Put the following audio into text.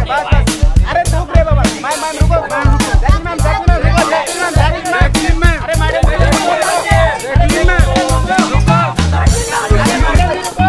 अरे रुक रे बाबा, मैम रुको, जैकलीन मैम रुको, जैकलीन मैम, अरे मैडम जैकलीन मैम रुको, अरे मैडम रुको।